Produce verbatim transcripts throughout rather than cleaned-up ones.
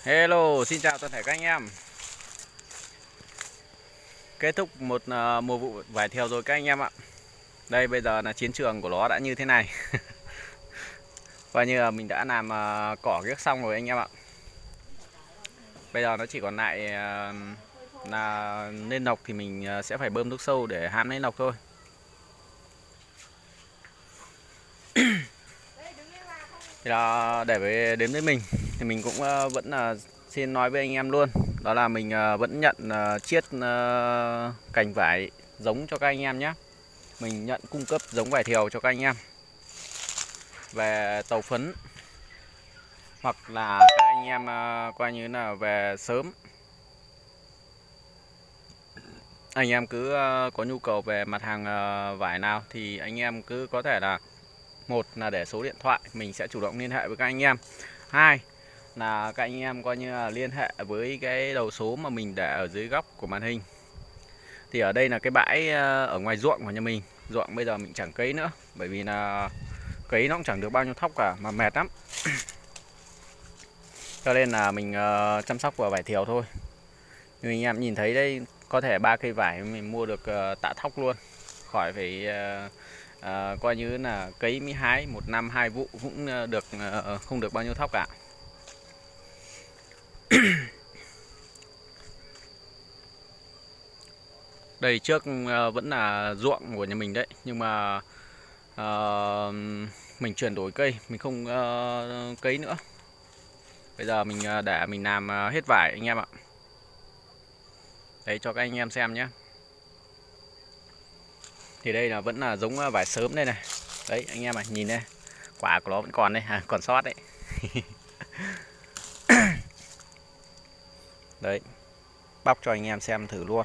Hello, xin chào toàn thể các anh em. Kết thúc một uh, mùa vụ vải thiều rồi các anh em ạ. Đây bây giờ là chiến trường của nó đã như thế này. Coi như là mình đã làm uh, cỏ ghép xong rồi anh em ạ. Bây giờ nó chỉ còn lại uh, là lên nọc thì mình uh, sẽ phải bơm thuốc sâu để hãm lên nọc thôi. Thì là để về đến với mình thì mình cũng uh, vẫn là uh, xin nói với anh em luôn, đó là mình uh, vẫn nhận uh, chiết uh, cành vải giống cho các anh em nhé. Mình nhận cung cấp giống vải thiều cho các anh em về tàu phấn, hoặc là các anh em uh, coi như là về sớm. Anh em cứ uh, có nhu cầu về mặt hàng uh, vải nào thì anh em cứ có thể là, một là để số điện thoại mình sẽ chủ động liên hệ với các anh em, hai là các anh em coi như là liên hệ với cái đầu số mà mình để ở dưới góc của màn hình. Thì ở đây là cái bãi ở ngoài ruộng của nhà mình. Ruộng bây giờ mình chẳng cấy nữa, bởi vì là cấy nó cũng chẳng được bao nhiêu thóc cả mà mệt lắm. Cho nên là mình uh, chăm sóc vào vải thiều thôi. Như anh em nhìn thấy đây, có thể ba cây vải mình mua được uh, tạ thóc luôn, khỏi phải uh, uh, coi như là cấy mới hái một năm hai vụ cũng uh, được uh, không được bao nhiêu thóc cả. Đây trước uh, vẫn là ruộng của nhà mình đấy, nhưng mà uh, mình chuyển đổi cây, mình không uh, cấy nữa. Bây giờ mình uh, để mình làm uh, hết vải anh em ạ. Đấy cho các anh em xem nhé. Thì đây là vẫn là giống vải sớm đây này. Đấy anh em này, nhìn đây, quả của nó vẫn còn đây, à, còn sót đấy. Đấy, bóc cho anh em xem thử luôn.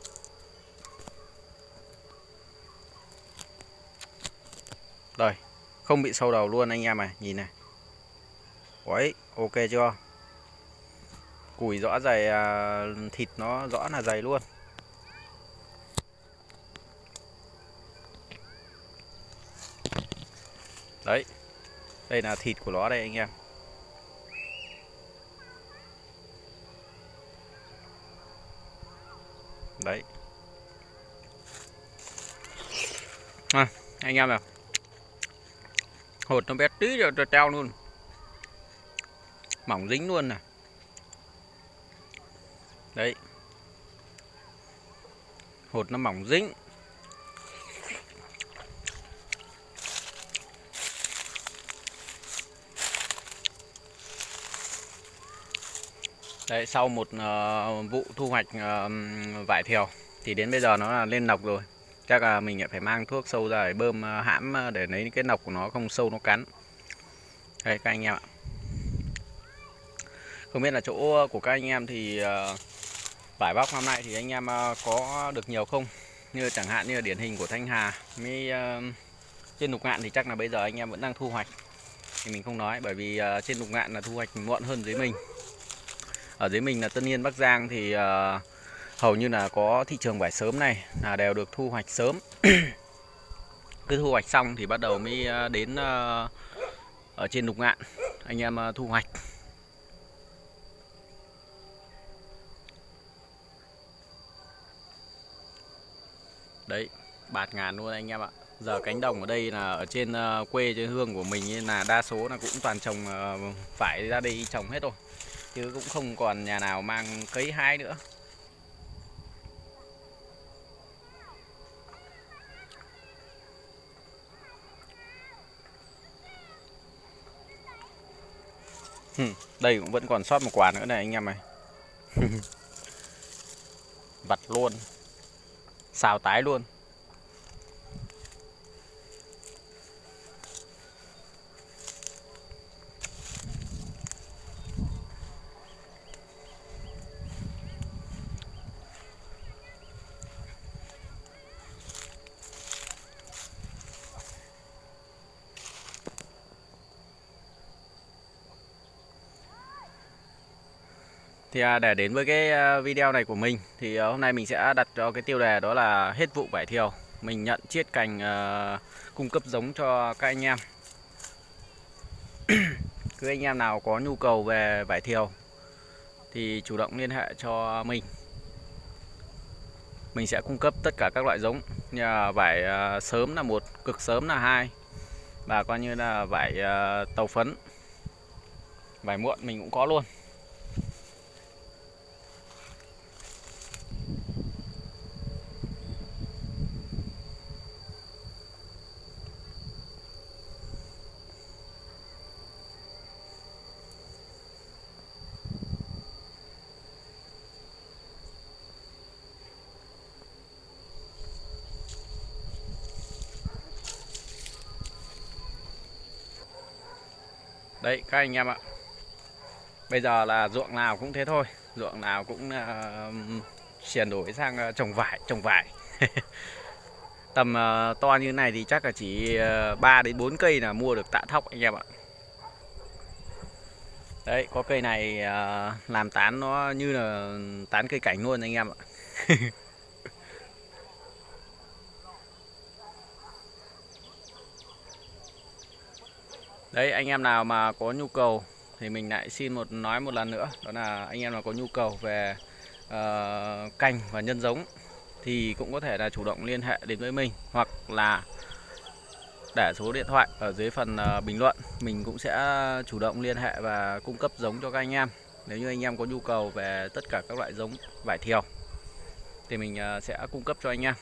Rồi, không bị sâu đầu luôn anh em này, nhìn này. Đấy, ok chưa? Cùi rõ dày, thịt nó rõ là dày luôn. Đấy, đây là thịt của nó đây anh em. Đấy. À, anh em nào, hột nó bé tí rồi treo luôn, mỏng dính luôn nè. Đấy, hột nó mỏng dính. Đấy, sau một uh, vụ thu hoạch uh, vải thiều thì đến bây giờ nó là lên nọc rồi. Chắc là mình phải mang thuốc sâu ra để bơm uh, hãm để lấy cái nọc của nó không sâu nó cắn. Đây các anh em ạ. Không biết là chỗ của các anh em thì uh, vải bóc năm nay thì anh em uh, có được nhiều không? Như chẳng hạn như là điển hình của Thanh Hà với uh, trên Lục Ngạn thì chắc là bây giờ anh em vẫn đang thu hoạch. Thì mình không nói, bởi vì uh, trên Lục Ngạn là thu hoạch muộn hơn dưới mình. Ở dưới mình là Tân Yên, Bắc Giang thì uh, hầu như là có thị trường vải sớm này là đều được thu hoạch sớm. Cứ thu hoạch xong thì bắt đầu mới đến uh, ở trên Lục Ngạn anh em uh, thu hoạch. Đấy, bạt ngàn luôn anh em ạ. Giờ cánh đồng ở đây là ở trên uh, quê trên hương của mình nên là đa số là cũng toàn trồng uh, vải ra đây trồng hết rồi, chứ cũng không còn nhà nào mang cấy hái nữa. Đây cũng vẫn còn sót một quả nữa này anh em này. Vặt luôn, xào tái luôn. Thì để đến với cái video này của mình thì hôm nay mình sẽ đặt cho cái tiêu đề đó là hết vụ vải thiều. Mình nhận chiết cành uh, cung cấp giống cho các anh em. Cứ anh em nào có nhu cầu về vải thiều thì chủ động liên hệ cho mình. Mình sẽ cung cấp tất cả các loại giống, như là vải sớm là một, cực sớm là hai, và coi như là vải tàu phấn, vải muộn mình cũng có luôn. Đấy các anh em ạ, bây giờ là ruộng nào cũng thế thôi, ruộng nào cũng uh, chuyển đổi sang uh, trồng vải, trồng vải. Tầm uh, to như này thì chắc là chỉ uh, ba đến bốn cây là mua được tạ thóc anh em ạ. Đấy, có cây này uh, làm tán nó như là tán cây cảnh luôn anh em ạ. Đấy, anh em nào mà có nhu cầu thì mình lại xin một nói một lần nữa, đó là anh em nào có nhu cầu về uh, cành và nhân giống thì cũng có thể là chủ động liên hệ đến với mình, hoặc là để số điện thoại ở dưới phần uh, bình luận. Mình cũng sẽ chủ động liên hệ và cung cấp giống cho các anh em. Nếu như anh em có nhu cầu về tất cả các loại giống vải thiều thì mình uh, sẽ cung cấp cho anh em.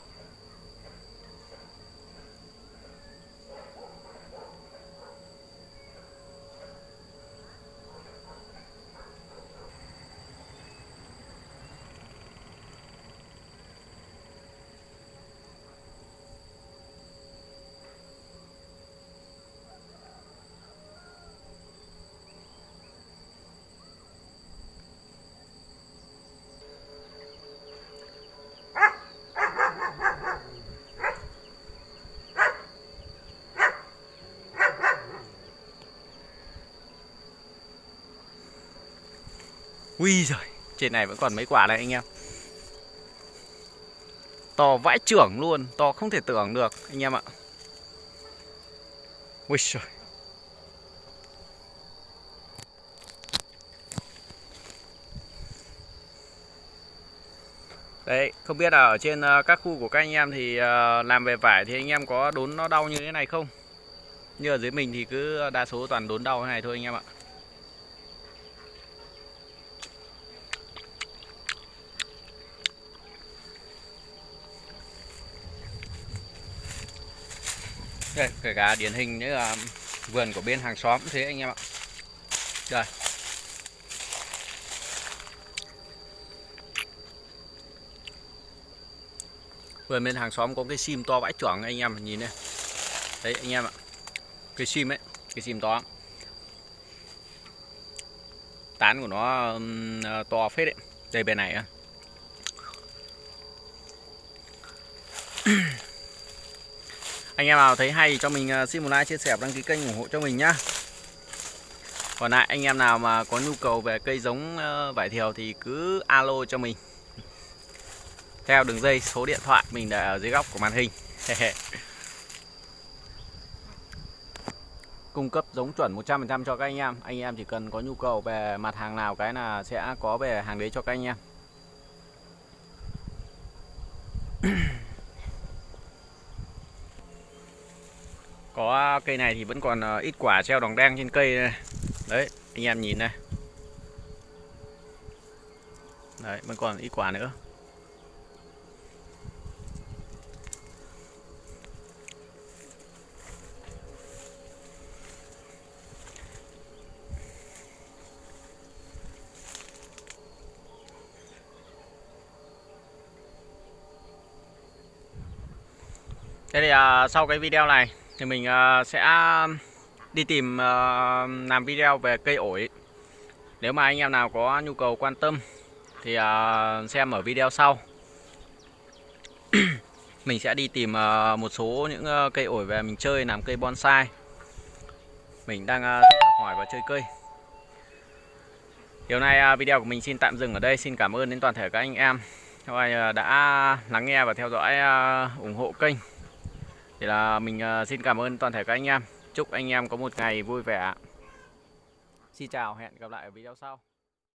Ui giời, trên này vẫn còn mấy quả này anh em. To vãi chưởng luôn, to không thể tưởng được anh em ạ. Ui giời. Đấy, không biết là ở trên các khu của các anh em thì làm về vải thì anh em có đốn nó đau như thế này không? Như ở dưới mình thì cứ đa số toàn đốn đau thế này thôi anh em ạ. Đây, kể cả điển hình như là vườn của bên hàng xóm cũng thế anh em ạ. Đây. Vườn bên hàng xóm có cái sim to vãi chưởng anh em nhìn này. Đấy anh em ạ. Cái sim ấy, cái sim to. Tán của nó um, to phết đấy. Đây bên này á. Anh em nào thấy hay cho mình xin một like, chia sẻ, đăng ký kênh ủng hộ cho mình nhá. Còn lại anh em nào mà có nhu cầu về cây giống vải thiều thì cứ alo cho mình theo đường dây số điện thoại mình để ở dưới góc của màn hình. Cung cấp giống chuẩn một trăm phần trăm cho các anh em. Anh em chỉ cần có nhu cầu về mặt hàng nào cái là sẽ có về hàng đấy cho các anh em. Có cây này thì vẫn còn ít quả treo đòn đen trên cây này. Đấy, anh em nhìn này. Đấy, vẫn còn ít quả nữa. Thế thì uh, sau cái video này thì mình uh, sẽ đi tìm uh, làm video về cây ổi. Nếu mà anh em nào có nhu cầu quan tâm thì uh, xem ở video sau. Mình sẽ đi tìm uh, một số những uh, cây ổi về mình chơi làm cây bonsai. Mình đang uh, thích học hỏi và chơi cây. Điều này uh, video của mình xin tạm dừng ở đây. Xin cảm ơn đến toàn thể các anh em uh, đã lắng nghe và theo dõi uh, ủng hộ kênh. Thì là mình uh, xin cảm ơn toàn thể các anh em. Chúc anh em có một ngày vui vẻ. Xin chào, hẹn gặp lại ở video sau.